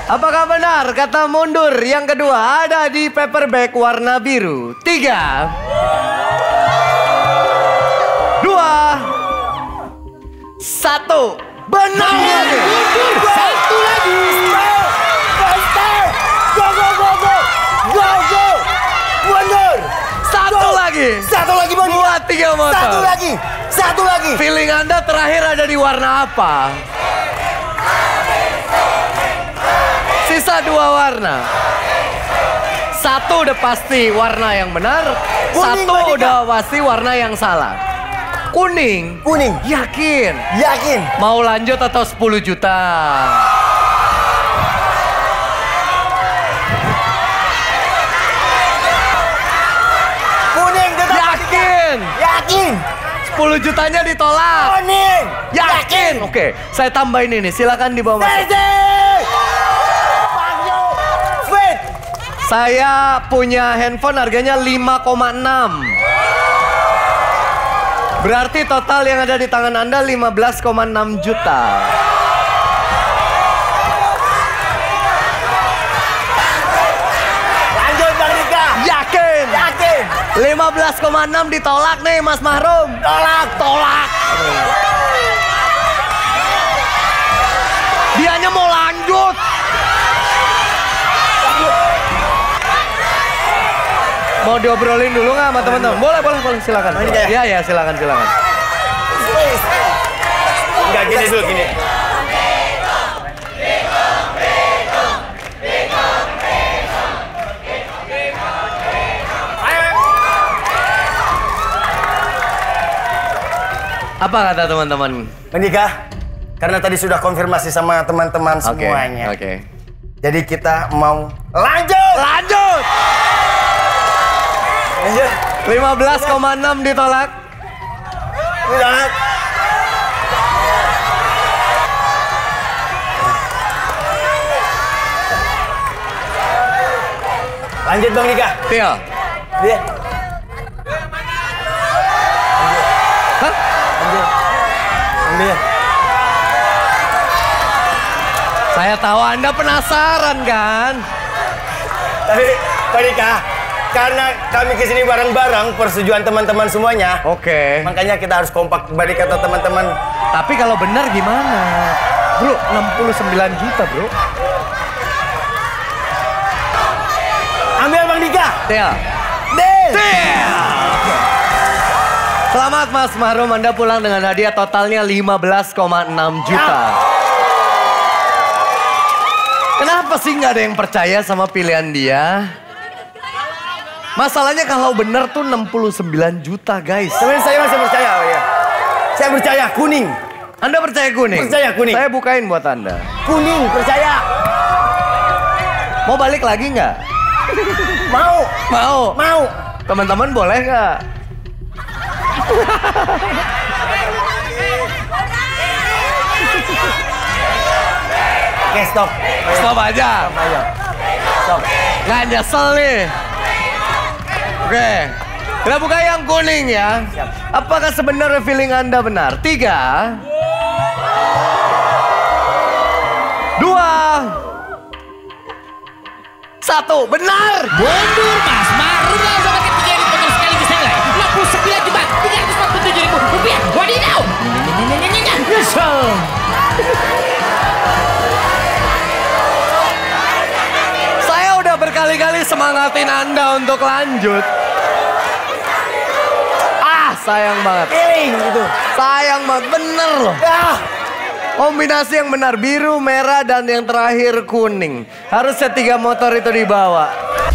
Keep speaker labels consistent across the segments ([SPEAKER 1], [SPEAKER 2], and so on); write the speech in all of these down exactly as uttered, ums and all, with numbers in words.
[SPEAKER 1] Apakah benar kata mundur yang kedua ada di paper bag warna biru? Tiga. Dua. Satu. Benar.
[SPEAKER 2] Satu lagi. Go, go, go, go. Go, go. Mundur.
[SPEAKER 1] Satu lagi.
[SPEAKER 2] Satu lagi Bang.
[SPEAKER 1] Buat tiga motor.
[SPEAKER 2] Satu lagi. Satu lagi.
[SPEAKER 1] Feeling Anda terakhir ada di warna apa? Sisa dua warna. Satu udah pasti warna yang benar.
[SPEAKER 2] Kuning,
[SPEAKER 1] Satu
[SPEAKER 2] Mbak Dika.
[SPEAKER 1] udah pasti warna yang salah. Kuning.
[SPEAKER 2] Kuning.
[SPEAKER 1] Yakin.
[SPEAKER 2] Yakin.
[SPEAKER 1] Mau lanjut atau sepuluh juta?
[SPEAKER 2] Kuning tetap.
[SPEAKER 1] Yakin.
[SPEAKER 2] Yakin.
[SPEAKER 1] sepuluh jutanya ditolak.
[SPEAKER 2] Kuning.
[SPEAKER 1] Yakin. Oke, saya tambahin ini. Silakan dibawa masuk.
[SPEAKER 2] Terzi. Panggil. Fit.
[SPEAKER 1] Saya punya handphone harganya lima koma enam. Berarti total yang ada di tangan Anda lima belas koma enam juta.
[SPEAKER 2] Lanjut Bang Dika.
[SPEAKER 1] Yakin.
[SPEAKER 2] Yakin.
[SPEAKER 1] lima belas koma enam ditolak nih Mas Mahrum.
[SPEAKER 2] Tolak.
[SPEAKER 1] Tolak. Dianya mau lanjut. Mau diobrolin dulu nggak sama teman-teman? Boleh, boleh, boleh. Silakan. Iya, ya, silakan, silakan.
[SPEAKER 2] Enggak gini dulu gini.
[SPEAKER 1] Apa kata teman-teman?
[SPEAKER 2] Menikah, karena tadi sudah konfirmasi sama teman-teman
[SPEAKER 1] Oke,
[SPEAKER 2] semuanya.
[SPEAKER 1] oke.
[SPEAKER 2] Jadi kita mau lanjut.
[SPEAKER 1] Lanjut.
[SPEAKER 2] Lanjut.
[SPEAKER 1] lima belas koma enam ditolak.
[SPEAKER 2] Lanjut. Lanjut Bang Dika.
[SPEAKER 1] Tio.
[SPEAKER 2] Dia.
[SPEAKER 1] Hah?
[SPEAKER 2] Lanjut. Lanjut.
[SPEAKER 1] Saya tahu Anda penasaran kan?
[SPEAKER 2] Tapi Bang Dika, karena kami kesini bareng-bareng, persetujuan teman-teman semuanya.
[SPEAKER 1] Oke.
[SPEAKER 2] Makanya kita harus kompak balik kata teman-teman.
[SPEAKER 1] Tapi kalau benar gimana? Bro, enam puluh sembilan juta, Bro.
[SPEAKER 2] Ambil Bang Dika.
[SPEAKER 1] Tio.
[SPEAKER 2] Deal.
[SPEAKER 1] Tio. Selamat Mas Mahrum, Anda pulang dengan hadiah totalnya lima belas koma enam juta. Kenapa sih nggak ada yang percaya sama pilihan dia? Masalahnya kalau bener tuh enam puluh sembilan juta guys.
[SPEAKER 2] Tapi saya masih percaya ya. Saya percaya kuning.
[SPEAKER 1] Anda percaya kuning?
[SPEAKER 2] Percaya kuning.
[SPEAKER 1] Saya bukain buat Anda.
[SPEAKER 2] Kuning, percaya.
[SPEAKER 1] Mau balik lagi nggak?
[SPEAKER 2] Mau.
[SPEAKER 1] Mau?
[SPEAKER 2] Mau.
[SPEAKER 1] Teman-teman boleh nggak?
[SPEAKER 2] Oke, stop.
[SPEAKER 1] Stop aja.
[SPEAKER 2] Ayo. Stop.
[SPEAKER 1] Nggak nyesel nih. Oke. Kita buka yang kuning ya.
[SPEAKER 2] Siap.
[SPEAKER 1] Apakah sebenarnya feeling Anda benar? Tiga. Dua. Satu. Benar.
[SPEAKER 3] Mundur Mas Mahrum langsung pakai tiga dipotong sekaligus nilai enam puluh sembilan juta tiga ratus empat puluh tujuh ribu rupiah. Wadidaw.
[SPEAKER 1] Nyesel. Saya udah berkali-kali semangatin Anda untuk lanjut. Ah, sayang banget.
[SPEAKER 2] Feeling gitu.
[SPEAKER 1] Sayang banget, bener loh.
[SPEAKER 2] Ah.
[SPEAKER 1] Kombinasi yang benar, biru, merah, dan yang terakhir kuning. Harusnya tiga motor itu dibawa.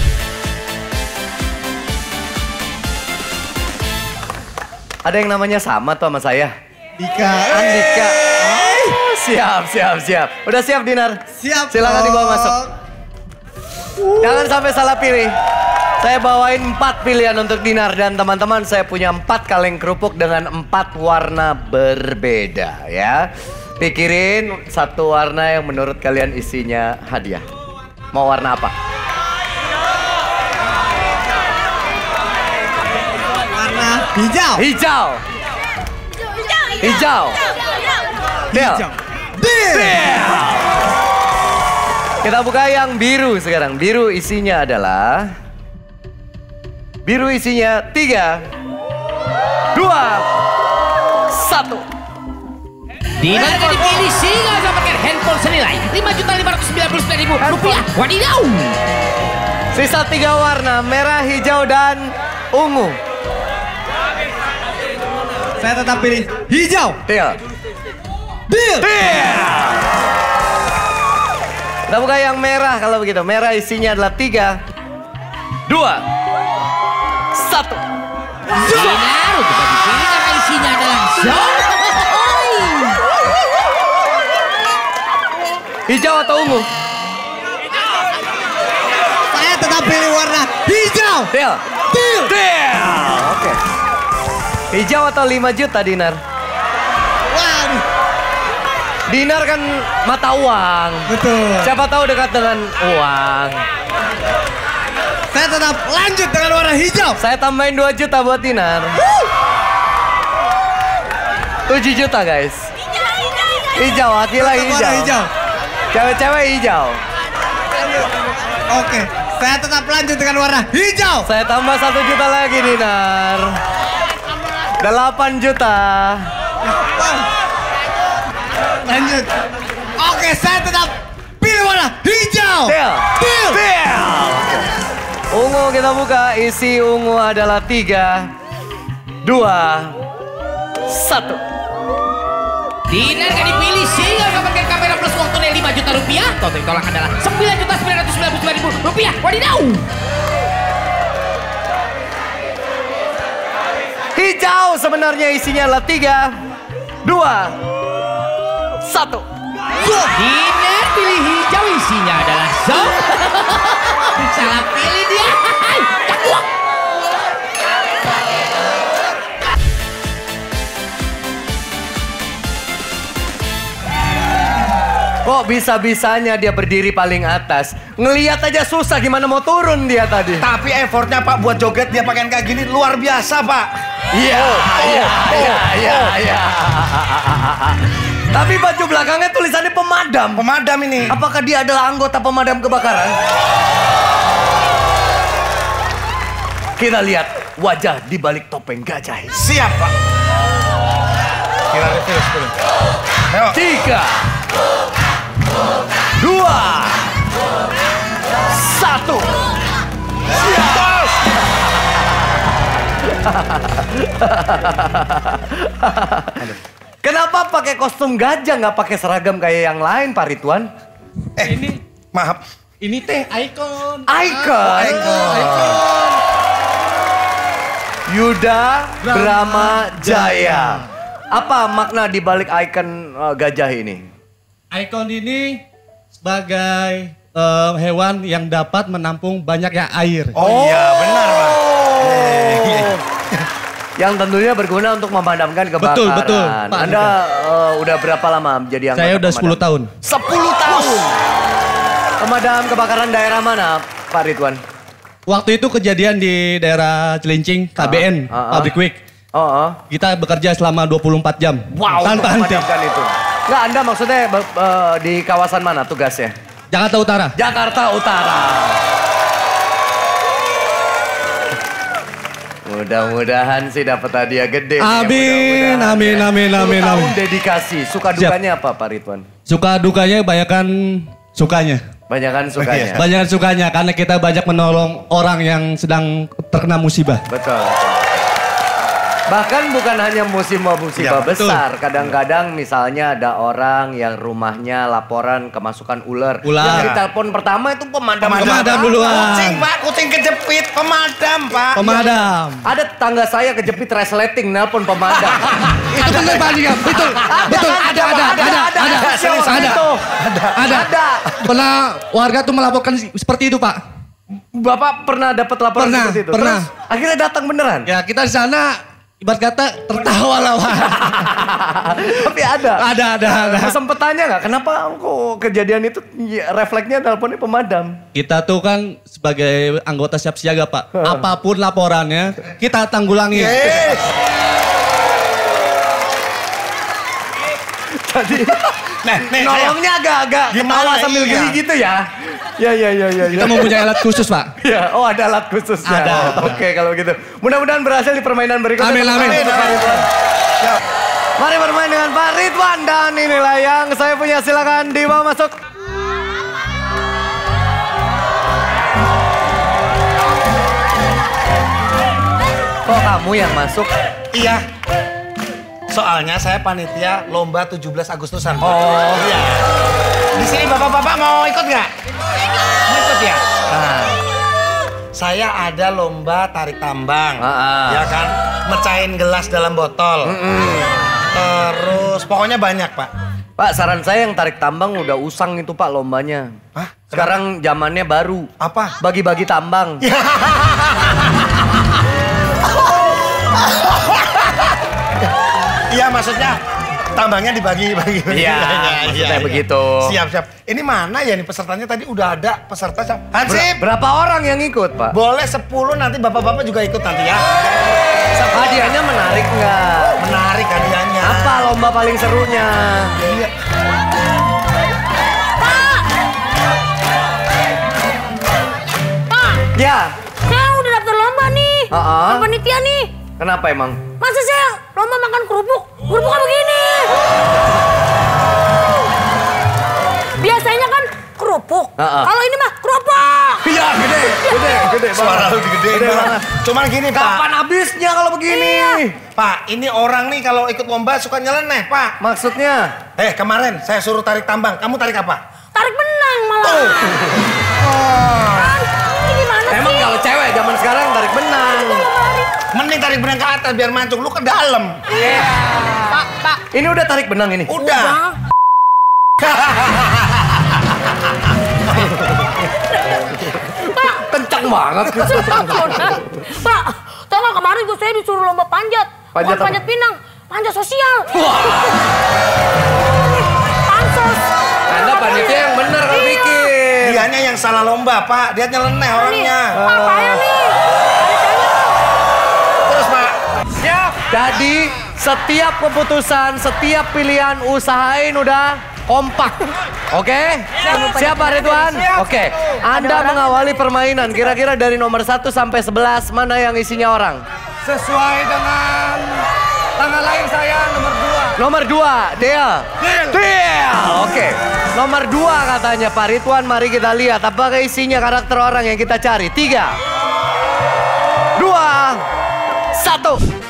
[SPEAKER 1] Ada yang namanya sama tuh sama saya.
[SPEAKER 4] Dika.
[SPEAKER 1] Andika. Oh, siap, siap, siap. Udah siap, Dinar?
[SPEAKER 4] Siap.
[SPEAKER 1] Silakan dibawa
[SPEAKER 4] dong.
[SPEAKER 1] masuk. Jangan sampai salah pilih. Saya bawain empat pilihan untuk Dinar dan teman-teman. Saya punya empat kaleng kerupuk dengan empat warna berbeda ya. Pikirin satu warna yang menurut kalian isinya hadiah. Mau warna apa?
[SPEAKER 4] Warna hijau.
[SPEAKER 1] Hijau. Hijau. Deal.
[SPEAKER 4] Deal.
[SPEAKER 1] Kita buka yang biru sekarang. Biru isinya adalah... Biru isinya tiga, dua, satu.
[SPEAKER 3] Dinar akan dipilih singa mendapatkan handphone senilai lima juta lima ratus sembilan puluh sembilan ribu rupiah. Wadidaw.
[SPEAKER 1] Sisa tiga warna, merah, hijau, dan ungu.
[SPEAKER 4] Saya tetap pilih hijau.
[SPEAKER 1] Deal.
[SPEAKER 4] Deal.
[SPEAKER 1] Deal. Kita buka yang merah kalau begitu. Merah isinya adalah tiga, dua, satu.
[SPEAKER 3] Dinar untuk dipilih karena isinya adalah zong.
[SPEAKER 1] Hijau atau ungu?
[SPEAKER 4] Saya tetap pilih warna hijau.
[SPEAKER 1] Deal.
[SPEAKER 4] Deal.
[SPEAKER 1] Deal. Oke. Hijau atau lima juta Dinar?
[SPEAKER 4] Waduh.
[SPEAKER 1] Dinar kan mata uang.
[SPEAKER 4] Betul.
[SPEAKER 1] Siapa tahu dekat dengan uang.
[SPEAKER 4] Saya tetap lanjut dengan warna hijau.
[SPEAKER 1] Saya tambahin dua juta buat Dinar. tujuh juta guys. Hijau, Akila
[SPEAKER 4] Tetap warna
[SPEAKER 1] hijau.
[SPEAKER 4] hijau.
[SPEAKER 1] Cewek-cewek hijau.
[SPEAKER 4] Oke. Saya tetap lanjut dengan warna hijau.
[SPEAKER 1] Saya tambah satu juta lagi Dinar. Delapan juta.
[SPEAKER 4] Lanjut. Oke, saya tetap pilih warna hijau.
[SPEAKER 1] Deal.
[SPEAKER 4] Deal.
[SPEAKER 1] Deal. Ungu kita buka. Isi ungu adalah tiga, dua, satu.
[SPEAKER 3] Dinar akan dipilih singa mendapatkan kamera plus uang tunai lima juta rupiah. Total tolak adalah sembilan juta sembilan ratus sembilan puluh sembilan ribu rupiah. Wadidaw.
[SPEAKER 1] Hijau sebenarnya isinya adalah tiga, dua, satu.
[SPEAKER 3] Dinar pilih hijau isinya adalah zong. Salah pilih dia. Cakuak.
[SPEAKER 1] Kok bisa-bisanya dia berdiri paling atas? Ngelihat aja susah gimana mau turun dia tadi.
[SPEAKER 2] Tapi effortnya Pak buat joget dia pakaian kayak gini luar biasa Pak.
[SPEAKER 1] Iya, iya, iya, iya, iya. Tapi baju belakangnya tulisannya pemadam.
[SPEAKER 2] Pemadam ini.
[SPEAKER 1] Apakah dia adalah anggota pemadam kebakaran? Kita lihat wajah di balik topeng gajah.
[SPEAKER 2] Siap Pak. Kira terus terus. Ayo.
[SPEAKER 1] Tiga, dua, satu. Siap. Kenapa pakai kostum gajah nggak pakai seragam kayak yang lain Pak Ridwan?
[SPEAKER 2] Eh ini maaf.
[SPEAKER 5] Ini teh ikon.
[SPEAKER 1] Icon.
[SPEAKER 2] Icon.
[SPEAKER 1] Yuda Brahma Jaya. Apa makna di balik ikon uh, gajah ini?
[SPEAKER 5] Ikon ini sebagai eh, hewan yang dapat menampung banyaknya air.
[SPEAKER 2] Oh iya benar Pak.
[SPEAKER 1] Yang tentunya berguna untuk memadamkan kebakaran.
[SPEAKER 5] Betul, betul, Pak.
[SPEAKER 1] Anda uh, udah berapa lama jadi anggota
[SPEAKER 5] Saya udah
[SPEAKER 1] pemadam?
[SPEAKER 5] sepuluh tahun.
[SPEAKER 1] sepuluh tahun. Pemadam kebakaran daerah mana Pak Ridwan?
[SPEAKER 5] Waktu itu kejadian di daerah Cilincing, K B N,
[SPEAKER 1] Ah, ah, ah.
[SPEAKER 5] Public Week.
[SPEAKER 1] Oh, oh.
[SPEAKER 5] Kita bekerja selama dua puluh empat jam.
[SPEAKER 1] Wow,
[SPEAKER 5] Tanpa
[SPEAKER 1] untuk
[SPEAKER 5] henti.
[SPEAKER 1] memadamkan itu. Enggak, Anda maksudnya uh, di kawasan mana tugasnya?
[SPEAKER 5] Jakarta Utara.
[SPEAKER 1] Jakarta Utara. Mudah-mudahan sih dapat hadiah gede. nih,
[SPEAKER 5] Amin,
[SPEAKER 1] mudah-mudahan
[SPEAKER 5] amin,
[SPEAKER 1] ya.
[SPEAKER 5] amin,
[SPEAKER 1] sepuluh
[SPEAKER 5] amin,
[SPEAKER 1] tahun
[SPEAKER 5] amin.
[SPEAKER 1] dedikasi. Suka dukanya apa Pak Ridwan?
[SPEAKER 5] Suka dukanya banyakan sukanya.
[SPEAKER 1] Banyakan sukanya.
[SPEAKER 5] Banyakan sukanya karena kita banyak menolong orang yang sedang terkena musibah.
[SPEAKER 1] Betul. betul. Bahkan bukan hanya musibah-musibah
[SPEAKER 2] Iya,
[SPEAKER 5] betul.
[SPEAKER 1] besar. Kadang-kadang misalnya ada orang yang rumahnya laporan kemasukan ular.
[SPEAKER 5] Ular.
[SPEAKER 1] Yang ditelepon pertama itu pemadam.
[SPEAKER 5] Pemadam
[SPEAKER 1] kebakaran.
[SPEAKER 5] duluan.
[SPEAKER 2] Kucing Pak, kucing kejepit pemadam Pak.
[SPEAKER 5] Pemadam.
[SPEAKER 1] Ada tetangga saya kejepit resleting nelpon pemadam.
[SPEAKER 5] Itu betul Pak Andika, betul. Betul,
[SPEAKER 1] kan?
[SPEAKER 5] ada, ada, ada, ada, ada,
[SPEAKER 1] Serius,
[SPEAKER 5] ada,
[SPEAKER 1] itu.
[SPEAKER 5] ada.
[SPEAKER 1] Ada.
[SPEAKER 5] Pernah warga tuh melaporkan seperti itu Pak.
[SPEAKER 1] Bapak pernah dapat laporan
[SPEAKER 5] Pernah,
[SPEAKER 1] seperti itu?
[SPEAKER 5] pernah.
[SPEAKER 1] Terus akhirnya datang beneran?
[SPEAKER 5] Ya kita di sana ibarat kata tertawa lah Pak.
[SPEAKER 1] Tapi ada.
[SPEAKER 5] Ada, ada, ada.
[SPEAKER 1] Sempet tanya nggak kenapa kok kejadian itu ya, refleksnya teleponnya pemadam?
[SPEAKER 5] Kita tuh kan sebagai anggota siap siaga Pak. Apapun laporannya kita tanggulangi.
[SPEAKER 1] Tadi
[SPEAKER 2] Nah, nih,
[SPEAKER 1] nolongnya agak-agak
[SPEAKER 2] Gimana,
[SPEAKER 1] ketawa sambil
[SPEAKER 2] iya.
[SPEAKER 1] geli gitu ya. Ya, ya, ya, ya.
[SPEAKER 5] Kita mempunyai alat khusus, Pak.
[SPEAKER 1] Ya, oh ada alat khususnya.
[SPEAKER 5] Ada.
[SPEAKER 1] Oke, kalau gitu. Mudah-mudahan berhasil di permainan berikutnya.
[SPEAKER 5] Amin, amin.
[SPEAKER 1] Untuk Pak Ridwan. Mari bermain dengan Pak Ridwan dan inilah yang saya punya. Silakan dibawa masuk. Kok kamu yang masuk?
[SPEAKER 2] Iya. Soalnya saya panitia lomba tujuh belas Agustusan.
[SPEAKER 1] Oh,
[SPEAKER 2] iya. Di sini bapak-bapak mau ikut nggak? Mau ikut ya? Nah, saya ada lomba tarik tambang,
[SPEAKER 1] Ah, ah.
[SPEAKER 2] ya kan? Mecahin gelas dalam botol. Terus pokoknya banyak, Pak.
[SPEAKER 1] Pak, saran saya yang tarik tambang udah usang itu Pak lombanya.
[SPEAKER 2] Hah?
[SPEAKER 1] Sekarang zamannya baru.
[SPEAKER 2] Apa?
[SPEAKER 1] Bagi-bagi tambang.
[SPEAKER 2] Iya, maksudnya tambangnya dibagi-bagi.
[SPEAKER 1] Iya, maksudnya begitu.
[SPEAKER 2] Siap, siap. Ini mana ya nih pesertanya tadi udah ada peserta. siap. Hansip,
[SPEAKER 1] Ber- berapa orang yang ikut Pak?
[SPEAKER 2] boleh sepuluh nanti bapak-bapak juga ikut nanti ya.
[SPEAKER 1] Hadiahnya menarik nggak?
[SPEAKER 2] Menarik hadiahnya.
[SPEAKER 1] Apa lomba paling serunya?
[SPEAKER 2] Iya.
[SPEAKER 6] Pak,
[SPEAKER 1] Ya,
[SPEAKER 6] saya udah daftar lomba nih.
[SPEAKER 1] Ah-ah.
[SPEAKER 6] Ke panitia nih.
[SPEAKER 1] kenapa emang?
[SPEAKER 6] Masa saya lomba makan kerupuk? Kerupuknya begini. Biasanya kan kerupuk.
[SPEAKER 1] Ah-ah.
[SPEAKER 6] Kalau ini mah kerupuk.
[SPEAKER 1] Iya, gede, gede, gede
[SPEAKER 2] Suara
[SPEAKER 1] banget.
[SPEAKER 2] lu gede,
[SPEAKER 1] Gede
[SPEAKER 2] banget.
[SPEAKER 1] banget.
[SPEAKER 2] Cuman gini, Pak.
[SPEAKER 1] Kapan habisnya kalau begini?
[SPEAKER 2] Pak, ini orang nih kalau ikut lomba suka nyeleneh, Pak.
[SPEAKER 1] Maksudnya?
[SPEAKER 2] Eh, kemarin saya suruh tarik tambang. Kamu tarik apa?
[SPEAKER 6] Tarik benang malah.
[SPEAKER 2] Oh.
[SPEAKER 6] Kan, ini gimana
[SPEAKER 1] Emang
[SPEAKER 6] sih?
[SPEAKER 1] kalau cewek zaman sekarang tarik benang.
[SPEAKER 2] Mending tarik benang ke atas biar mancung. Lu ke dalam.
[SPEAKER 6] Pak, Pak.
[SPEAKER 1] Ini udah tarik benang ini?
[SPEAKER 2] Udah.
[SPEAKER 1] Kencang banget.
[SPEAKER 6] Pak, tau gak kemarin gue saya disuruh lomba panjat.
[SPEAKER 1] Panjat
[SPEAKER 6] Bukan
[SPEAKER 1] apa?
[SPEAKER 6] panjat pinang, panjat sosial. Pansos.
[SPEAKER 1] Anda panitia yang bener kalau
[SPEAKER 6] Iya.
[SPEAKER 1] bikin.
[SPEAKER 2] Dianya yang salah lomba, Pak. Dia nyeleneh
[SPEAKER 6] Nih,
[SPEAKER 2] orangnya.
[SPEAKER 6] Pak, saya nih.
[SPEAKER 2] Terus, Pak.
[SPEAKER 1] Siap. Jadi setiap keputusan, setiap pilihan usahain udah kompak. Oke? Siap Pak Ridwan? Oke. Anda mengawali permainan. Kira-kira dari nomor satu sampai sebelas mana yang isinya orang?
[SPEAKER 5] Sesuai dengan tanggal lahir saya nomor dua.
[SPEAKER 1] Nomor dua, Dea. Dea. Oke. Nomor dua katanya Pak Ridwan. Mari kita lihat apakah isinya karakter orang yang kita cari. Tiga. Dua. Satu.